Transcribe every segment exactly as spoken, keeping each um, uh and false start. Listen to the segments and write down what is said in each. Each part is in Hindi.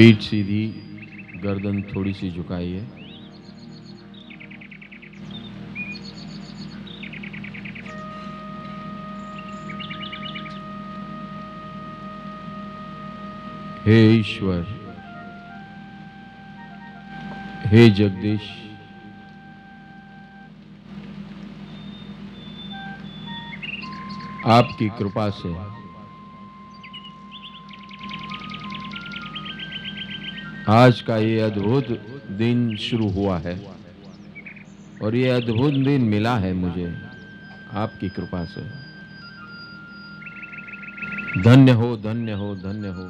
पीठ सीधी, गर्दन थोड़ी सी झुकाइए। हे ईश्वर, हे जगदीश, आपकी कृपा से आज का ये अद्भुत दिन शुरू हुआ है और ये अद्भुत दिन मिला है मुझे आपकी कृपा से। धन्य हो, धन्य हो, धन्य हो।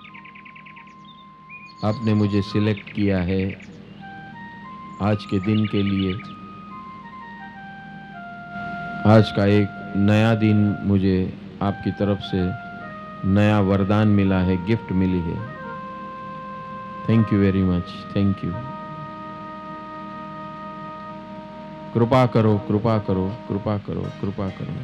आपने मुझे सिलेक्ट किया है आज के दिन के लिए। आज का एक नया दिन मुझे आपकी तरफ से नया वरदान मिला है, गिफ्ट मिली है। Thank you very much, thank you. कृपा करो, कृपा करो, कृपा करो, कृपा करो।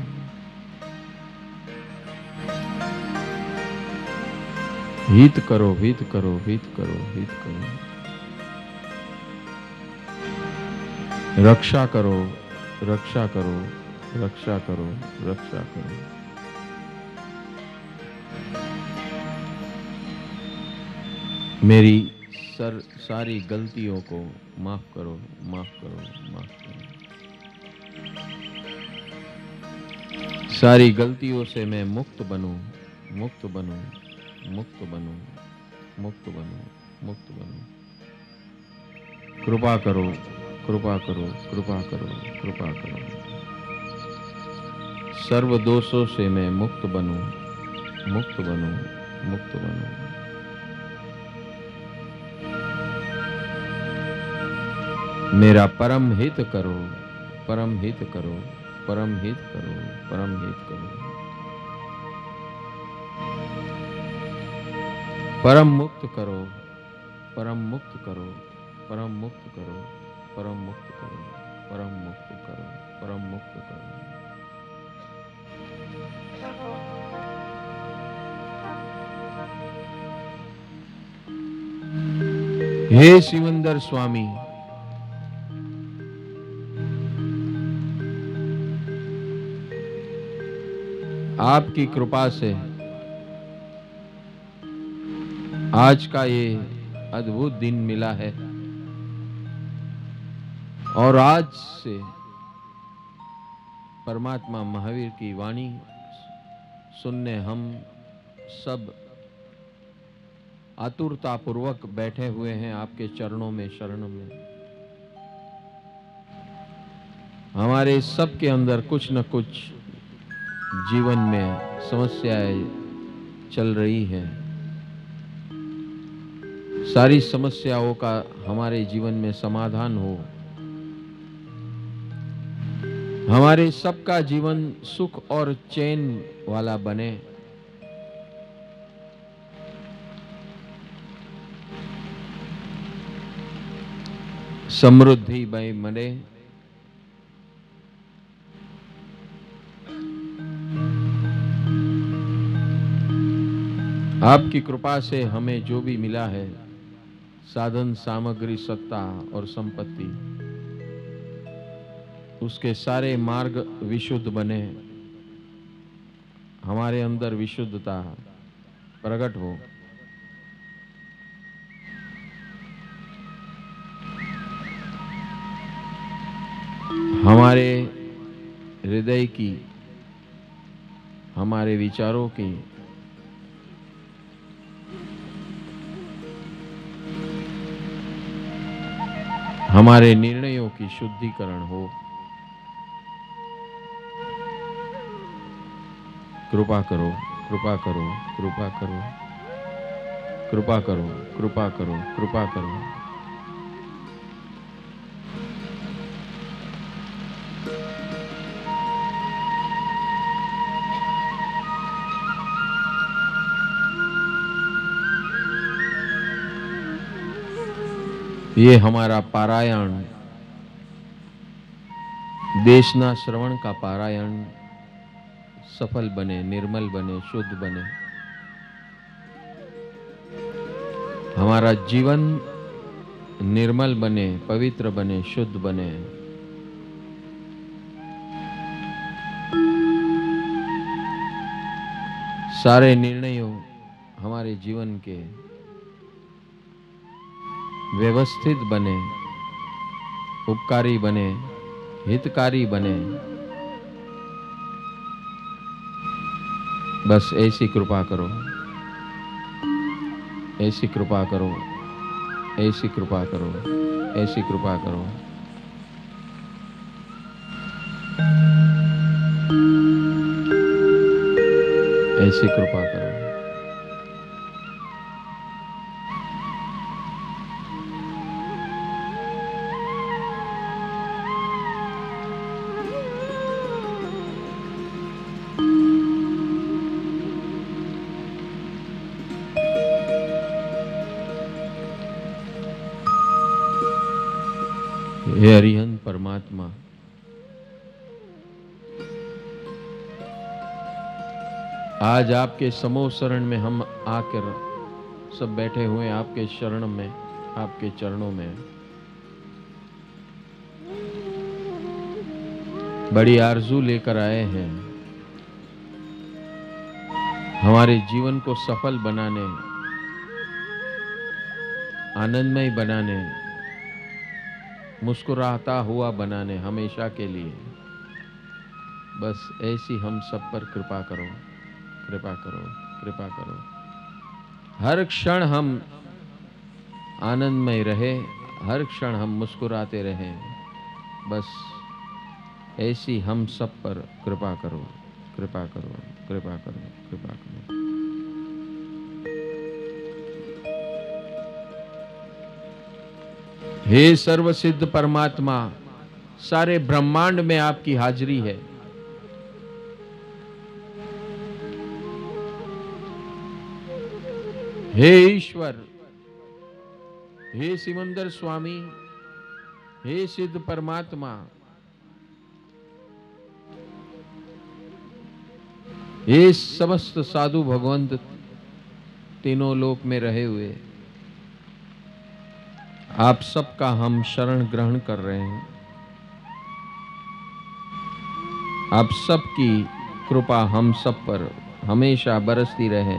हित करो, हित करो, हित करो, हित करो। रक्षा करो, रक्षा करो, रक्षा करो, रक्षा करो। मेरी सर सारी गलतियों को माफ करो, माफ करो, माफ करो। सारी गलतियों से मैं मुक्त बनूं, मुक्त बनूं, मुक्त बनूं, मुक्त बनूं, मुक्त बनूं। कृपा करो, कृपा करो, कृपा करो, कृपा करो। सर्व दोषों से मैं मुक्त बनूं, मुक्त बनूं, मुक्त बनूं। मेरा परम हित करो, परम हित करो, परम हित करो, परम हित करो। परम मुक्त करो, परम मुक्त करो, परम मुक्त करो, परम मुक्त करो, परम मुक्त करो, परम मुक्त करो। हे शिवंदर स्वामी, आपकी कृपा से आज का ये अद्भुत दिन मिला है और आज से परमात्मा महावीर की वाणी सुनने हम सब आतुरता पूर्वक बैठे हुए हैं आपके चरणों में, शरण में। हमारे सब के अंदर कुछ न कुछ जीवन में समस्याएं चल रही हैं। सारी समस्याओं का हमारे जीवन में समाधान हो। हमारे सबका जीवन सुख और चैन वाला बने। समृद्धि में मरे। आपकी कृपा से हमें जो भी मिला है, साधन, सामग्री, सत्ता और संपत्ति, उसके सारे मार्ग विशुद्ध बने। हमारे अंदर विशुद्धता प्रकट हो। हमारे हृदय की, हमारे विचारों की, हमारे निर्णयों की शुद्धिकरण हो। कृपा करो, कृपा करो, कृपा करो, कृपा करो, कृपा करो, कृपा करो। ये हमारा पारायण, देशना श्रवण का पारायण सफल बने, निर्मल बने, शुद्ध बने। हमारा जीवन निर्मल बने, पवित्र बने, शुद्ध बने। सारे निर्णयों हमारे जीवन के व्यवस्थित बने, उपकारी बने, हितकारी बने। बस ऐसी कृपा करो, ऐसी कृपा करो, ऐसी कृपा करो, ऐसी कृपा करो। ऐसी कृपा करो। हे हरिहंत परमात्मा, आज आपके समूह शरण में हम आकर सब बैठे हुए आपके शरण में, आपके चरणों में बड़ी आरजू लेकर आए हैं, हमारे जीवन को सफल बनाने, आनंदमय बनाने, मुस्कुराता हुआ बनाने, हमेशा के लिए। बस ऐसी हम सब पर कृपा करो, कृपा करो, कृपा करो। हर क्षण हम आनंदमय रहे, हर क्षण हम मुस्कुराते रहें। बस ऐसी हम सब पर कृपा करो, कृपा करो, कृपा करो, कृपा करो। हे सर्वसिद्ध परमात्मा, सारे ब्रह्मांड में आपकी हाजिरी है। हे ईश्वर, हे सिमंदर स्वामी, हे सिद्ध परमात्मा, हे समस्त साधु भगवंत तीनों लोक में रहे हुए, आप सबका हम शरण ग्रहण कर रहे हैं। आप सबकी कृपा हम सब पर हमेशा बरसती रहे।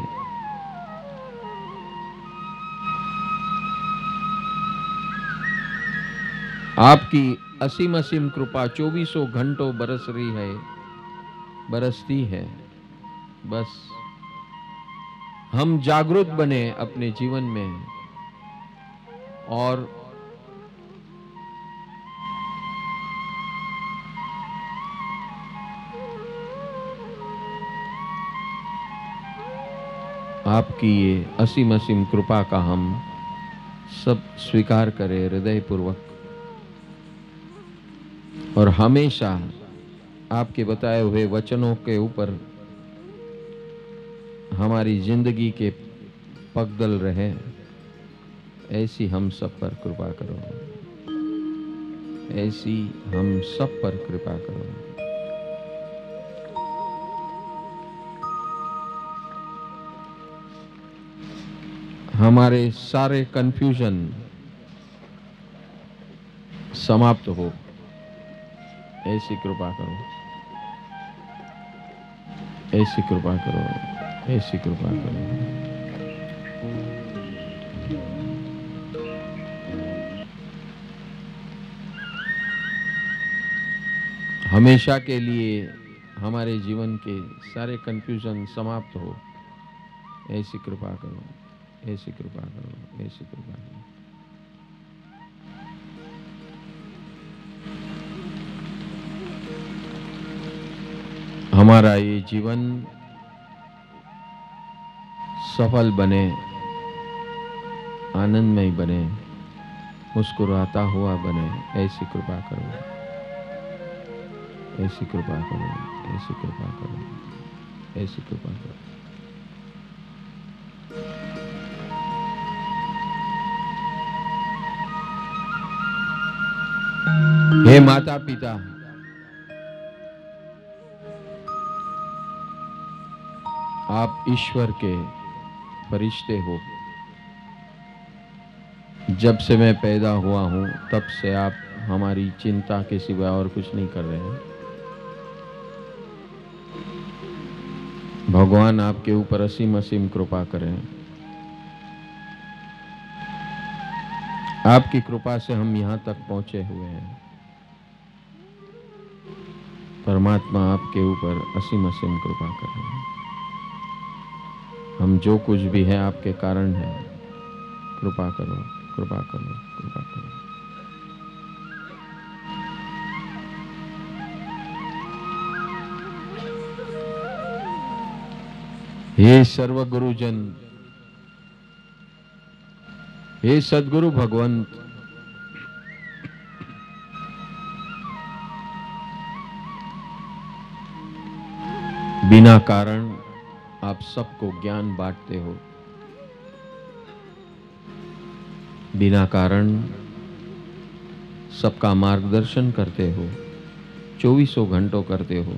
आपकी असीम असीम कृपा चौबीसों घंटों बरस रही है, बरसती है। बस हम जागरूक बने अपने जीवन में और आपकी ये असीम असीम कृपा का हम सब स्वीकार करें हृदय पूर्वक, और हमेशा आपके बताए हुए वचनों के ऊपर हमारी जिंदगी के पगडल रहे। ऐसी हम सब पर कृपा करो, ऐसी हम सब पर कृपा करो। हमारे सारे कंफ्यूजन समाप्त हो, ऐसी कृपा करो, ऐसी कृपा करो, ऐसी कृपा करो। हमेशा के लिए हमारे जीवन के सारे कंफ्यूजन समाप्त हो, ऐसी कृपा करो, ऐसी कृपा करो, ऐसी कृपा करो। हमारा ये जीवन सफल बने, आनंदमय बने, मुस्कुराता हुआ बने, ऐसी कृपा करो, ऐसी कृपा करो, ऐसी कृपा करो, ऐसी कृपा करो। हे माता पिता, आप ईश्वर के फरिश्ते हो। जब से मैं पैदा हुआ हूं तब से आप हमारी चिंता के सिवा और कुछ नहीं कर रहे हैं। भगवान आपके ऊपर असीम असीम कृपा करें। आपकी कृपा से हम यहां तक पहुंचे हुए हैं। परमात्मा आपके ऊपर असीम असीम कृपा करें। हम जो कुछ भी है आपके कारण है। कृपा करो, कृपा करो, कृपा करो। हे सर्व गुरुजन, हे सद्गुरु भगवंत, बिना कारण आप सबको ज्ञान बांटते हो। बिना कारण सबका मार्गदर्शन करते हो। चौबीसों घंटों करते हो,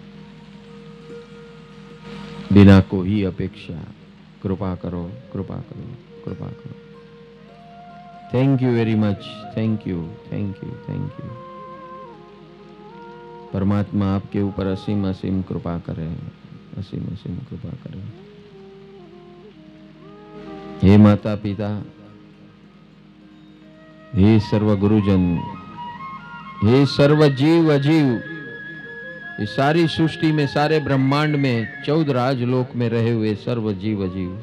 बिना कोई अपेक्षा। कृपा करो, कृपा करो, कृपा करो। Thank you very much. Thank you, thank you, thank you. परमात्मा आपके ऊपर असीम असीम कृपा करें, असीम असीम कृपा करें। हे माता पिता, हे सर्व गुरुजन, हे सर्व जीव अजीव, इस सारी सृष्टि में, सारे ब्रह्मांड में, चौदह राजलोक में रहे हुए सर्व जीव अजीव,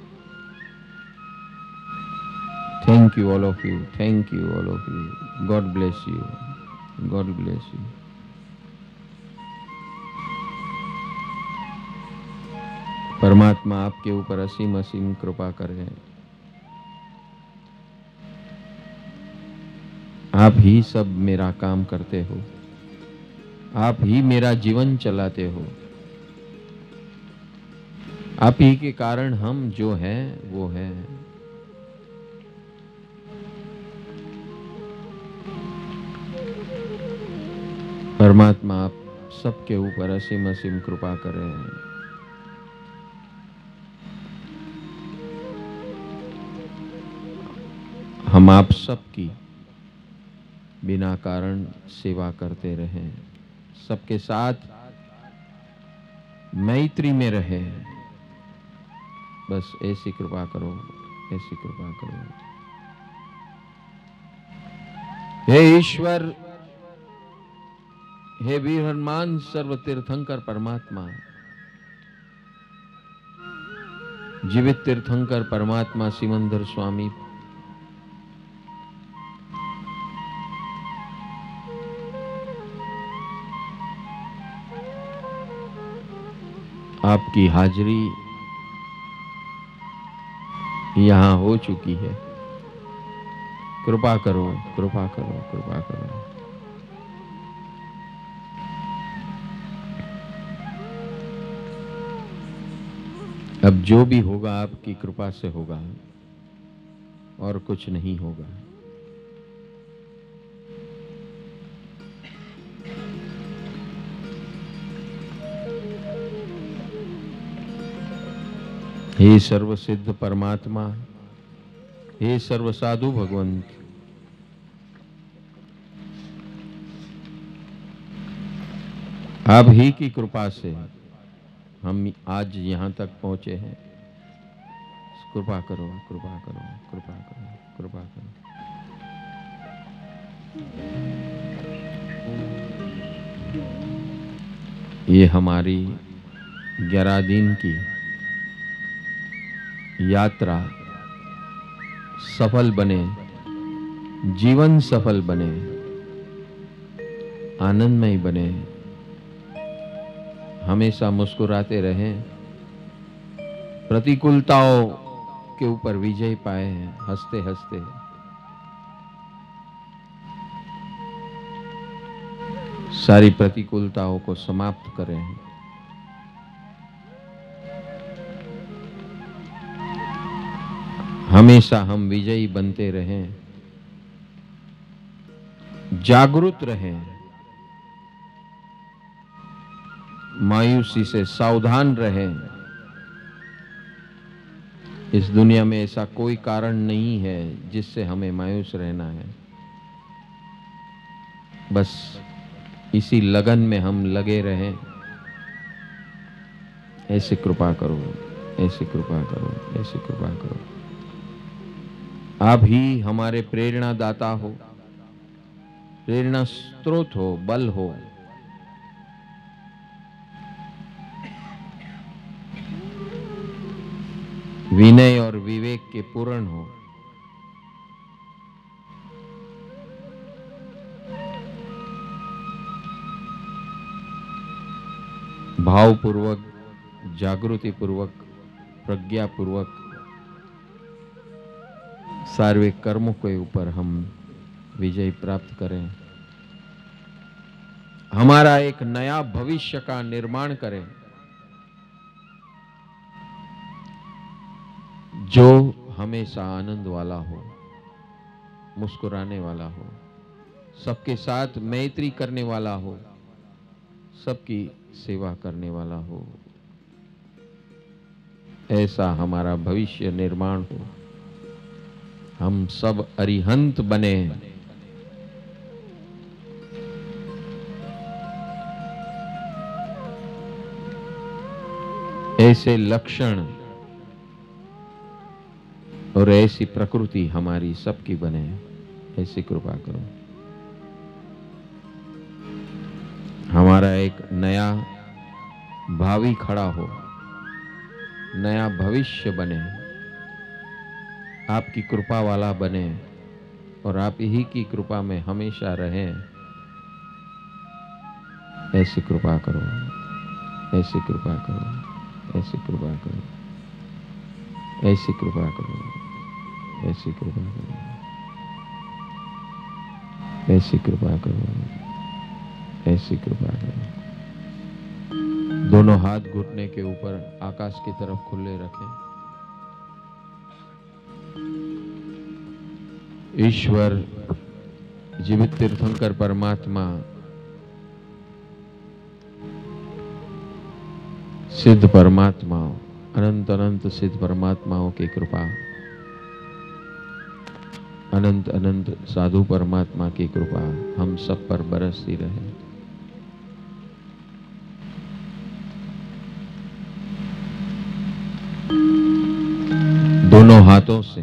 thank you all of you, thank you all of you. God bless you, God bless you. परमात्मा आपके ऊपर असीम असीम कृपा करें। आप ही सब मेरा काम करते हो, आप ही मेरा जीवन चलाते हो। आप ही के कारण हम जो हैं वो हैं। परमात्मा आप सबके ऊपर असीम असीम कृपा करें। हम आप सबकी बिना कारण सेवा करते रहें, सबके साथ मैत्री में रहें। बस ऐसी कृपा करो, ऐसी कृपा करो। हे ईश्वर, हे वीर हनुमान सर्व तीर्थंकर परमात्मा, जीवित तीर्थंकर परमात्मा सिमंदर स्वामी, आपकी हाजिरी यहां हो चुकी है। कृपा करो, कृपा करो, कृपा करो। अब जो भी होगा आपकी कृपा से होगा और कुछ नहीं होगा। हे सर्वसिद्ध परमात्मा, हे सर्व साधु भगवंत, आप ही की कृपा से हम आज यहां तक पहुंचे हैं। कृपा करो, कृपा करो, कृपा करो, कृपा करो। ये हमारी ग्यारह दिन की यात्रा सफल बने, जीवन सफल बने, आनंदमय बने, हमेशा मुस्कुराते रहें, प्रतिकूलताओं के ऊपर विजय पाए हैं, हंसते हंसते। सारी प्रतिकूलताओं को समाप्त करें। हमेशा हम विजयी बनते रहें, जागरूक रहें, मायूसी से सावधान रहें। इस दुनिया में ऐसा कोई कारण नहीं है जिससे हमें मायूस रहना है। बस इसी लगन में हम लगे रहें। ऐसे कृपा करो, ऐसे कृपा करो, ऐसे कृपा करो। आप ही हमारे प्रेरणा दाता हो, प्रेरणा स्रोत हो, बल हो। विनय और विवेक के पूर्ण हो। भावपूर्वक, जागृति पूर्वक, प्रज्ञा पूर्वक सार्विक कर्मों के ऊपर हम विजय प्राप्त करें। हमारा एक नया भविष्य का निर्माण करें जो हमेशा आनंद वाला हो, मुस्कुराने वाला हो, सबके साथ मैत्री करने वाला हो, सबकी सेवा करने वाला हो। ऐसा हमारा भविष्य निर्माण हो। हम सब अरिहंत बने। ऐसे लक्षण और ऐसी प्रकृति हमारी सबकी बने। ऐसी कृपा करो। हमारा एक नया भावी खड़ा हो, नया भविष्य बने, आपकी कृपा वाला बने और आप ही की कृपा में हमेशा रहें। ऐसी कृपा करो, ऐसी कृपा करो, ऐसी कृपा करो, ऐसी कृपा करो, ऐसी कृपा करो, ऐसी कृपा करो, ऐसी कृपा करो। दोनों हाथ घुटने के ऊपर आकाश की तरफ खुले रखें। ईश्वर, जीवित तीर्थंकर परमात्मा, सिद्ध परमात्मा, अनंत अनंत सिद्ध परमात्माओं की कृपा, अनंत अनंत साधु परमात्मा की कृपा हम सब पर बरसती रहे। दोनों हाथों से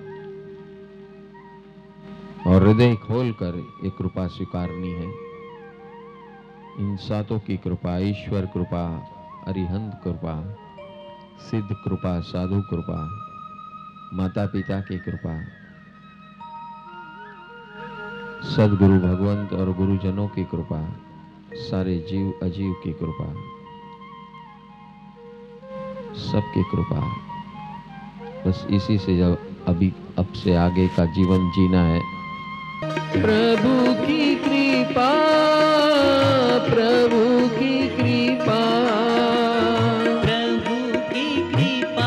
और हृदय खोलकर ये कृपा स्वीकारनी है। इन सातों की कृपा, ईश्वर कृपा, अरिहंत कृपा, सिद्ध कृपा, साधु कृपा, माता पिता की कृपा, सदगुरु भगवंत और गुरुजनों की कृपा, सारे जीव अजीव की कृपा, सबकी कृपा। बस इसी से जब अभी अब से आगे का जीवन जीना है। प्रभु की कृपा, प्रभु की कृपा, प्रभु की कृपा,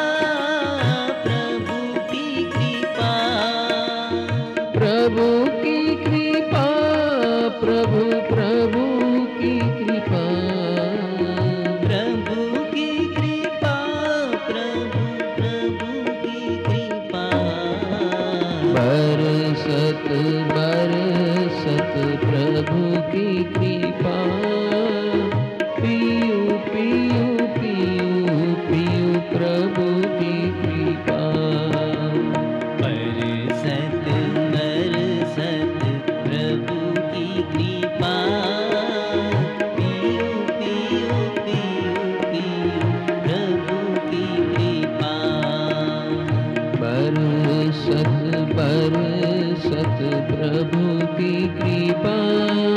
प्रभु की कृपा, प्रभु की कृपा, प्रभु प्रभु की कृपा, प्रभु की कृपा, प्रभु प्रभु की कृपा। बरसत बरसत प्रभु की कृपा, पियू पियू पियू पियू प्रभु की कृपा। बरसत बरसत प्रभु की कृपा, पियो पियो पियो पियो प्रभु की कृपा। बरसत बरसत प्रभु की कृपा,